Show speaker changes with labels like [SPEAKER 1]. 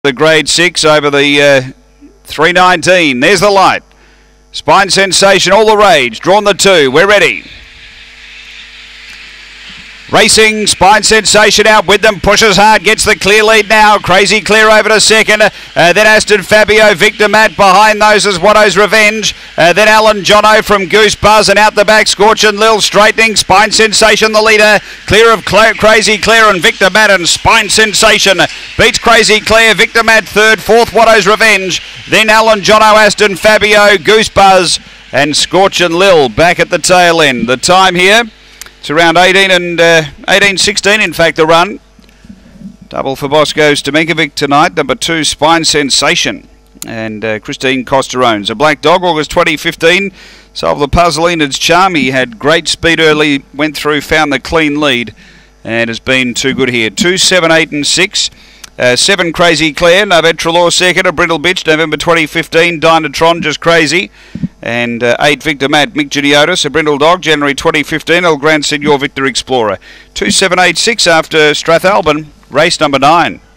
[SPEAKER 1] The grade 6 over the 319. There's the light. Spine Sensation, all the rage. Drawn the 2. We're ready. Racing, Spine Sensation out with them, pushes hard, gets the clear lead now. Crazy Clear over to second. Then Aston Fabio, Victor Matt behind those is Watto's Revenge. Then Alan Jono from Goose Buzz, and out the back Scorchin' Lil straightening. Spine Sensation the leader, clear of Crazy Clear and Victor Matt, and Spine Sensation beats Crazy Clear. Victor Matt third, fourth Watto's Revenge. Then Alan Jono, Aston Fabio, Goose Buzz and Scorchin' Lil back at the tail end. The time here, it's around 18:16 in fact, the run. Double for Bosco Stamenkovic tonight. Number 2, Spine Sensation. And Christine Coster owns. A Black Dog, August 2015. Solved the puzzle in its charm. He had great speed early, went through, found the clean lead, and has been too good here. 2, 7, 8 and 6. 7 Crazy Claire, Novette Trelaw second, a Brindle Bitch, November 2015, Dynatron, Just Crazy, and 8 Victor Matt, Mick Gideotis, a Brindle Dog, January 2015, El Grand Senor Victor Explorer. 2, 7, 8, 6 after Strathalbyn, race number 9.